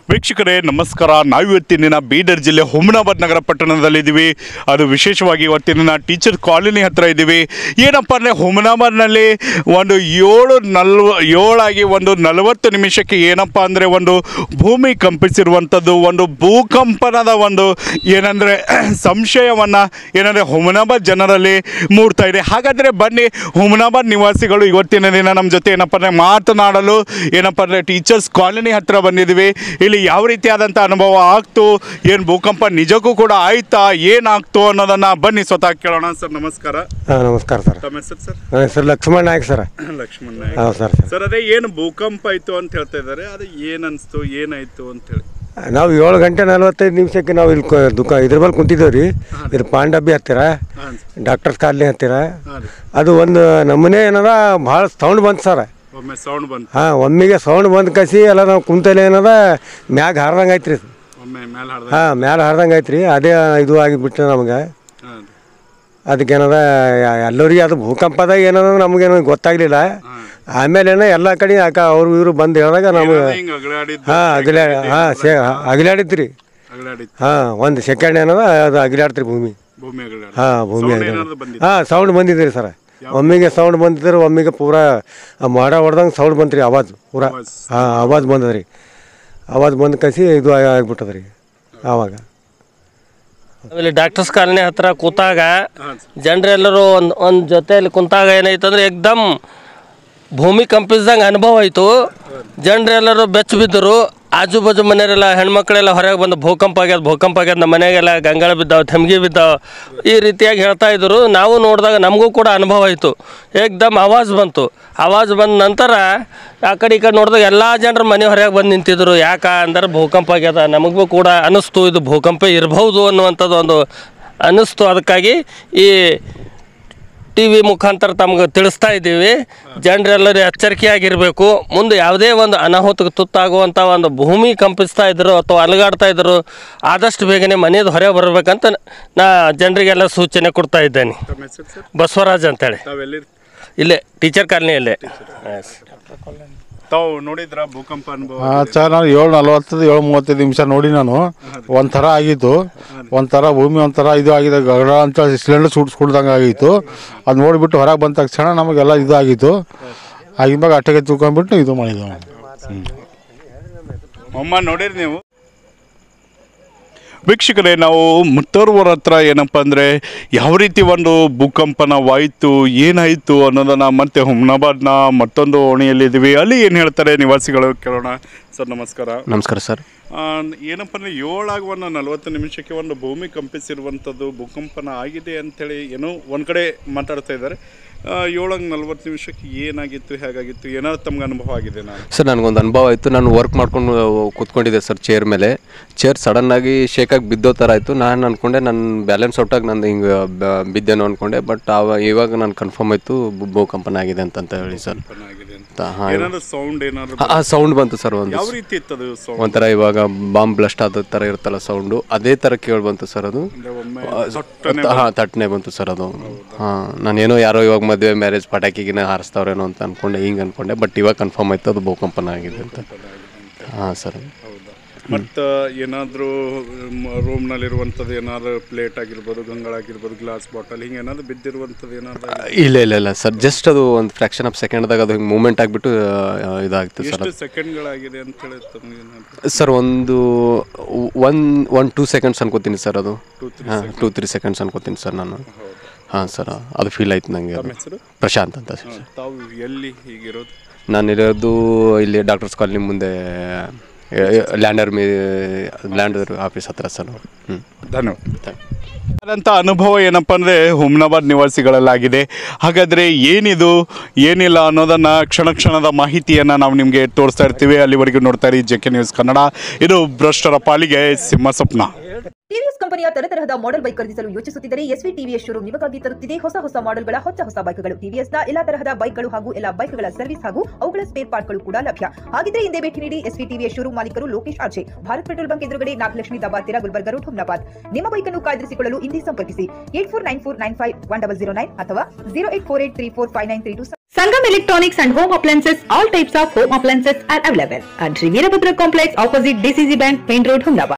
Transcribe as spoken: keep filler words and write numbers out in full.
ವೀಕ್ಷಕರೇ ನಮಸ್ಕಾರ. ನಾವಿವತ್ತಿನ ಬೀದರ್ ಜಿಲ್ಲೆ ಹುಮನಾಬಾದ್ ನಗರ ಪಟ್ಟಣದಲ್ಲಿದ್ದೀವಿ. ಅದು ವಿಶೇಷವಾಗಿ ಇವತ್ತಿನ ಟೀಚರ್ ಕಾಲೋನಿ ಹತ್ತಿರ ಇದ್ದೀವಿ. ಏನಪ್ಪ ಅಂದರೆ ಹುಮನಾಬಾದ್ನಲ್ಲಿ ಒಂದು ಏಳು ನಲ್ವ ಏಳಾಗಿ ಒಂದು ನಲವತ್ತು ನಿಮಿಷಕ್ಕೆ ಏನಪ್ಪ ಅಂದರೆ ಒಂದು ಭೂಮಿ ಕಂಪಿಸಿರುವಂಥದ್ದು, ಒಂದು ಭೂಕಂಪನದ ಒಂದು ಏನಂದರೆ ಸಂಶಯವನ್ನು ಏನಂದರೆ ಹುಮನಾಬಾದ್ ಜನರಲ್ಲಿ ಮೂಡ್ತಾ ಇದೆ. ಹಾಗಾದರೆ ಬನ್ನಿ, ಹುಮನಾಬಾದ್ ನಿವಾಸಿಗಳು ಇವತ್ತಿನ ದಿನ ನಮ್ಮ ಜೊತೆ ಏನಪ್ಪ ಅಂದರೆ ಮಾತನಾಡಲು ಏನಪ್ಪ ಅಂದರೆ ಟೀಚರ್ಸ್ ಕಾಲೋನಿ ಹತ್ತಿರ ಬಂದಿದ್ದೀವಿ. ಇಲ್ಲಿ ಯಾವ ರೀತಿಯಾದಂಥ ಅನುಭವ ಆಗ್ತು, ಏನು ಭೂಕಂಪ ನಿಜಕ್ಕೂ ಕೂಡ ಆಯ್ತಾ, ಏನಾಗ್ತು ಅನ್ನೋದನ್ನ ಬನ್ನಿ ಸ್ವತಃ ಕೇಳೋಣ. ಸರ್ ನಮಸ್ಕಾರ. ನಮಸ್ಕಾರ ಸರ್. ತಮ್ಮ ಹೆಸರು ಸರ್? ನನ್ನ ಹೆಸರು ಲಕ್ಷ್ಮಣ್ ನಾಯ್ಕ ಸರ್. ಲಕ್ಷ್ಮಣ್ ನಾಯ್ಕ. ಹೌದು ಸರ್. ಸರ್ ಅದೇ ಏನು ಭೂಕಂಪ ಆಯ್ತು ಅಂತ ಹೇಳ್ತಾ ಇದ್ದಾರೆ, ಅದು ಏನು ಅನಿಸ್ತು, ಏನಾಯ್ತು ಅಂತ ಹೇಳಿ? ನಾವು ಏಳು ಗಂಟೆ ನಲ್ವತ್ತೈದು ನಿಮಿಷಕ್ಕೆ ನಾವು ಇಲ್ಲಿ ದುಃಖ ಇದ್ರ ಮೇಲೆ ಕುಂತಿದ್ದೇವೆ ರೀ. ಇದ್ರ ಪಾಂಡಬ್ಬಿ ಹತ್ತಿರ ಡಾಕ್ಟರ್ಸ್ ಕಾಲನಿ ಹತ್ತಿರ. ಅದು ಒಂದು ನಮೂನೆ ಏನಾರ ಭಾಳ ಸೌಂಡ್ ಬಂತು ಸರ್. ಒಮ್ಮೆ ಸೌಂಡ್ ಬಂತು. ಹಾಂ, ಒಮ್ಮೆಗೆ ಸೌಂಡ್ ಬಂದು ಕಸಿ ಎಲ್ಲ ನಾವು ಕುಂತಲ್ಲಿ ಏನದ ಮ್ಯಾಗ ಹಾರ್ದಂಗೆ ಐತ್ರಿ. ಹಾಂ, ಮ್ಯಾಲೆ ಹಾರ್ದಂಗೆ ಐತ್ರಿ. ಅದೇ ಇದು ಆಗಿಬಿಟ್ಟು ನಮ್ಗೆ ಅದಕ್ಕೇನದ ಎಲ್ಲರಿಗೆ ಅದು ಭೂಕಂಪದಾಗ ಏನದ ನಮಗೇನು ಗೊತ್ತಾಗಲಿಲ್ಲ. ಆಮೇಲೆ ಏನೋ ಎಲ್ಲ ಕಡೆ ಯಾಕ ಅವ್ರು ಇವರು ಬಂದು ಹೇಳಿದಾಗ ನಮ್ಗೆ ಹಾಂ ಅಗಲ ಹಾಂ ಸೇ ಅಗಲಾಡಿದ್ರಿ. ಹಾಂ, ಒಂದು ಸೆಕೆಂಡ್ ಏನದ ಅದು ಅಗಲಾಡ್ತ್ರಿ ಭೂಮಿ. ಹಾಂ, ಭೂಮಿ ಹಾಂ ಸೌಂಡ್ ಬಂದಿದ್ರಿ ಸರ್. ಒಮ್ಮೆಗೆ ಸೌಂಡ್ ಬಂದಿದ್ರೆ, ಒಮ್ಮೆಗೆ ಪೂರಾ ಮಾಡ ಹೊಡ್ದಂಗೆ ಸೌಂಡ್ ಬಂತು ರೀ, ಆವಾಜ್ ಪೂರಾ. ಹಾಂ, ಆವಾಜ್ ಬಂದದ್ರಿ. ಆವಾಜ್ ಬಂದು ಕಸಿ ಇದು ಆಗಿಬಿಟ್ಟದ್ರಿ ಆವಾಗ. ಆಮೇಲೆ ಡಾಕ್ಟರ್ಸ್ ಕಾಲನಿ ಹತ್ರ ಕೂತಾಗ ಜನರೆಲ್ಲರೂ ಒಂದು ಒಂದು ಜೊತೆಯಲ್ಲಿ ಕುಂತಾಗ ಏನಾಯ್ತು ಅಂದರೆ ಏಕ್ದಮ್ ಭೂಮಿ ಕಂಪಿಸ್ದಂಗೆ ಅನುಭವ ಆಯಿತು. ಜನರೆಲ್ಲರೂ ಬೆಚ್ಚ ಬಿದ್ದರು. ಆಜು ಬಾಜು ಮನೆಯವರೆಲ್ಲ ಹೆಣ್ಮಕ್ಳೆಲ್ಲ ಹೊರಗೆ ಬಂದು ಭೂಕಂಪ ಆಗ್ಯದ ಭೂಕಂಪ ಆಗ್ಯದ ನಮ್ಮ ಮನೆಗೆಲ್ಲ ಗಂಗಾಳ ಬಿದ್ದಾವೆ, ಥಮ್ಗಿ ಬಿದ್ದಾವೆ, ಈ ರೀತಿಯಾಗಿ ಹೇಳ್ತಾ ಇದ್ದರು. ನಾವು ನೋಡಿದಾಗ ನಮಗೂ ಕೂಡ ಅನುಭವ ಆಯಿತು. ಏಕ್ದಮ್ ಆವಾಜ್ ಬಂತು. ಆವಾಜ್ ಬಂದ ನಂತರ ಆ ಕಡೆ ಈ ಕಡೆ ನೋಡಿದಾಗ ಎಲ್ಲ ಜನರು ಮನೆ ಹೊರಗೆ ಬಂದು ನಿಂತಿದ್ರು. ಯಾಕೆ ಅಂದ್ರೆ ಭೂಕಂಪ ಆಗ್ಯದ. ನಮಗೂ ಕೂಡ ಅನ್ನಿಸ್ತು ಇದು ಭೂಕಂಪ ಇರಬಹುದು ಅನ್ನುವಂಥದ್ದು ಒಂದು ಅನ್ನಿಸ್ತು. ಅದಕ್ಕಾಗಿ ಈ ಟಿ ವಿ ಮುಖಾಂತರ ತಮ್ಗೆ ತಿಳಿಸ್ತಾ ಇದ್ದೀವಿ. ಜನರೆಲ್ಲರೂ ಎಚ್ಚರಿಕೆಯಾಗಿರಬೇಕು. ಮುಂದೆ ಯಾವುದೇ ಒಂದು ಅನಾಹುತಕ್ಕೆ ತುತ್ತಾಗುವಂಥ ಒಂದು ಭೂಮಿ ಕಂಪಿಸ್ತಾ ಇದ್ರು ಅಥವಾ ಅಲುಗಾಡ್ತಾ ಇದ್ರು, ಆದಷ್ಟು ಬೇಗನೆ ಮನೆಯದು ಹೊರಗೆ ಬರಬೇಕಂತ ನಾ ಜನರಿಗೆಲ್ಲ ಸೂಚನೆ ಕೊಡ್ತಾ ಇದ್ದೇನೆ. ಬಸವರಾಜ್ ಅಂತೇಳಿ, ಇಲ್ಲೇ ಟೀಚರ್ ಕಾಲನಿಯಲ್ಲೇ. ತಾವು ನೋಡಿದ್ರ ಭೂಕಂಪ ಅನುಭವ? ಸರ್, ನಾನು ಏಳು ನಲ್ವತ್ತೈದು ಏಳು ಮೂವತ್ತೈದು ನಿಮಿಷ ನೋಡಿ ನಾನು ಒಂಥರ ಆಗಿತ್ತು. ಒಂಥರ ಭೂಮಿ ಒಂಥರ ಇದು ಆಗಿದೆ, ಗಗಡ ಅಂತ ಸಿಲಿಂಡರ್ ಸುಡ್ ಸುಡ್ದಂಗೆ ಆಗಿತ್ತು. ಅದು ನೋಡಿಬಿಟ್ಟು ಹೊರಗೆ ಬಂದ ತಕ್ಷಣ ನಮಗೆಲ್ಲ ಇದು ಆಗಿತ್ತು. ಆಗಿದ್ದಾಗ ಅಟ್ಟೆಗೆ ತಗೊಂಡ್ಬಿಟ್ಟು ಇದು ಮಾಡಿದ್ದೆವು. ಅಮ್ಮ ನೋಡಿರಿ ನೀವು? ವೀಕ್ಷಕರೇ, ನಾವು ಮುತ್ತೂರ್ವರ ಹತ್ರ ಏನಪ್ಪ ಅಂದರೆ ಯಾವ ರೀತಿ ಒಂದು ಭೂಕಂಪನವಾಯಿತು, ಏನಾಯಿತು ಅನ್ನೋದನ್ನು ಮತ್ತೆ ಹುಮನಾಬಾದ್ನ ಮತ್ತೊಂದು ಓಣಿಯಲ್ಲಿದ್ದೀವಿ. ಅಲ್ಲಿ ಏನು ಹೇಳ್ತಾರೆ ನಿವಾಸಿಗಳು ಕೇಳೋಣ. ಸರ್ ನಮಸ್ಕಾರ. ನಮಸ್ಕಾರ ಸರ್. ಏನಪ್ಪ ಅಂದರೆ ಏಳಾಗಿ ಒಂದು ನಲವತ್ತು ನಿಮಿಷಕ್ಕೆ ಒಂದು ಭೂಮಿ ಕಂಪಿಸಿರುವಂಥದ್ದು, ಭೂಕಂಪನ ಆಗಿದೆ ಅಂಥೇಳಿ ಏನೋ ಒಂದು ಕಡೆ ಮಾತಾಡ್ತಾ ಇದ್ದಾರೆ. ಏಳಾಗಿ ನಲ್ವತ್ತು ನಿಮಿಷಕ್ಕೆ ಏನಾಗಿತ್ತು, ಹೇಗಾಗಿತ್ತು, ಏನಾದ್ರು ತಮ್ಗೆ ಅನುಭವ ಆಗಿದೆ? ನಾನು ಸರ್ ನನಗೊಂದು ಅನುಭವ ಆಯಿತು. ನಾನು ವರ್ಕ್ ಮಾಡ್ಕೊಂಡು ಕೂತ್ಕೊಂಡಿದ್ದೆ ಸರ್ ಚೇರ್ ಮೇಲೆ. ಚೇರ್ ಸಡನ್ನಾಗಿ ಶೇಕಾಗಿ ಬಿದ್ದೋ ಥರ ಆಯಿತು. ನಾನು ಅಂದ್ಕೊಂಡೆ ನನ್ನ ಬ್ಯಾಲೆನ್ಸ್ ಔಟಾಗಿ ನಂದು ಹಿಂಗೆ ಬಿದ್ದೇನೋ ಅಂದ್ಕೊಂಡೆ. ಬಟ್ ಆವಾಗ ಇವಾಗ ನಾನು ಕನ್ಫರ್ಮ್ ಆಯಿತು ಭೂಕಂಪನ ಆಗಿದೆ ಅಂತಂತ ಹೇಳಿ ಸರ್. ಹಾಂ, ಸೌಂಡ್ ಬಂತು ಸರ್. ಒಂದು ಒಂಥರ ಇವಾಗ ಬಾಂಬ್ ಬ್ಲಾಸ್ಟ್ ಆದ ಥರ ಇರುತ್ತಲ್ಲ ಸೌಂಡು, ಅದೇ ಥರ ಕೇಳಿ ಬಂತು ಸರ್. ಅದು ಹಾಂ ತಟ್ಟನೆ ಬಂತು ಸರ್ ಅದು. ಹಾಂ, ನಾನೇನೋ ಯಾರೋ ಇವಾಗ ಮದುವೆ ಮ್ಯಾರೇಜ್ ಪಟಾಕಿಗಿನ ಹಾರಿಸ್ತಾವ್ರೇನೋ ಅಂತ ಅಂದ್ಕೊಂಡೆ, ಹಿಂಗೆ ಅಂದ್ಕೊಂಡೆ. ಬಟ್ ಇವಾಗ ಕನ್ಫರ್ಮ್ ಆಯ್ತು ಅದು ಭೂಕಂಪನ ಆಗಿದೆ ಅಂತ. ಹಾಂ ಸರ್. ಮತ್ತು ಏನಾದರೂ ರೂಮ್ನಲ್ಲಿರುವಂಥದ್ದು ಏನಾದ್ರು ಪ್ಲೇಟ್ ಆಗಿರ್ಬೋದು, ಗಂಗಳಾಗಿರ್ಬೋದು, ಗ್ಲಾಸ್ ಬಾಟಲ್, ಹಿಂಗೆ ಏನಾದರೂ ಬಿದ್ದಿರುವಂಥದ್ದು ಏನಾದ್ರು? ಇಲ್ಲ ಇಲ್ಲ ಇಲ್ಲ ಸರ್, ಜಸ್ಟ್ ಅದು ಒಂದು ಫ್ರಾಕ್ಷನ್ ಆಫ್ ಸೆಕೆಂಡ್ದಾಗ ಅದು ಹಿಂಗೆ ಮೂವ್ಮೆಂಟ್ ಆಗಿಬಿಟ್ಟು ಇದಾಗ್ತದೆ ಸರ್. ಎಷ್ಟು ಸೆಕೆಂಡ್ಗಳಾಗಿದೆ ಅಂತ ಹೇಳಿ ಸರ್? ಒಂದು ಒನ್ ಒನ್ ಟೂ ಸೆಕೆಂಡ್ಸ್ ಅನ್ಕೋತೀನಿ ಸರ್. ಅದು ಹಾಂ, ಟೂ ತ್ರೀ ಸೆಕೆಂಡ್ಸ್ ಅನ್ಕೋತೀನಿ ಸರ್ ನಾನು. ಹಾಂ ಸರ್, ಅದು ಫೀಲ್ ಆಯ್ತು ನನಗೆ. ಪ್ರಶಾಂತ್ ಅಂತ ಸರ್. ತಾವು ಎಲ್ಲಿ ಹೀಗಿರೋದು? ನಾನಿರೋದು ಇಲ್ಲಿ ಡಾಕ್ಟರ್ಸ್ ಕಾಲನಿ ಮುಂದೆ, ಲ್ಯಾಂಡರ್ ಮೇ ಲ್ಯಾಂಡರ್ ಆಫೀಸ್ ಹತ್ರ ಸರ್. ಹ್ಞೂ, ಧನ್ಯವಾದ. ಆದಂಥ ಅನುಭವ ಏನಪ್ಪ ಅಂದರೆ ಹುಮನಾಬಾದ್ ನಿವಾಸಿಗಳಲ್ಲಾಗಿದೆ. ಹಾಗಾದರೆ ಏನಿದು ಏನಿಲ್ಲ ಅನ್ನೋದನ್ನು ಕ್ಷಣ ಕ್ಷಣದ ಮಾಹಿತಿಯನ್ನು ನಾವು ನಿಮಗೆ ತೋರಿಸ್ತಾ ಇರ್ತೀವಿ. ಅಲ್ಲಿವರೆಗೂ ನೋಡ್ತಾ ಇರಿ ಜೆ ಕೆ ನ್ಯೂಸ್ ಕನ್ನಡ. ಇದು ಭ್ರಷ್ಟರ ಪಾಲಿಗೆ ಸಿಂಹ ಸ್ವಪ್ನ. ಟಿವಿಎಸ್ ಕಂಪನಿಯ ತರತರಹದ ಮಾಡೆಲ್ ಬೈಕ್ ಖರೀದಿಸಲು ಯೋಚಿಸುತ್ತಿದ್ದರೆ ಎಸ್ವಿ ಟಿವಿಎಸ್ ಶೋರೂಮ್ ನಿಮಗಾಗಿ ತರುತ್ತಿದೆ ಹೊಸ ಹೊಸ ಮಾಡೆಲ್ಗಳ ಹೊಸ ಹೊಸ ಬೈಕ್ಗಳು. ಟಿವಿಎಸ್ನ ಎಲ್ಲಾ ತರಹದ ಬೈಕ್ಗಳು ಹಾಗೂ ಎಲ್ಲಾ ಬೈಕ್ಗಳ ಸರ್ವಿಸ್ ಹಾಗೂ ಅವುಗಳ ಸ್ಪೇರ್ ಪಾರ್ಟ್ಗಳು ಕೂಡ ಲಭ್ಯ. ಹಾಗಿದ್ರೆ ಹಿಂದೆ ಭೇಟಿ ನೀಡಿ. ಎಸ್ವಿ ಟಿವಿಎಸ್ ಶೋರೂಮ್ ಮಾಲೀಕರು Lokesh RJ, Bharat petrol bunk ಎದುರುಗಡೆ, ನಾಗಲಕ್ಷ್ಮಿ ದಬಾತಿರ, ಗುಲ್ಬರ್ಗ ರೋಡ್, ಹುಮನಾಬಾದ್. ನಿಮ್ಮ ಬೈಕ್ ಅನ್ನು ಕಾಯ್ದಿರಿಸಿಕೊಳ್ಳಲು ಇಂದಿ ಸಂಪರ್ಕಿಸಿ eight four nine four nine five one double zero nine ಅಥವಾ zero eight four eight three four five nine three two. Sangam Electronics and Home Appliances, all types of home appliances are available at Sri Veerabhadra Complex opposite D C C Bank, Main Road, Humnabad.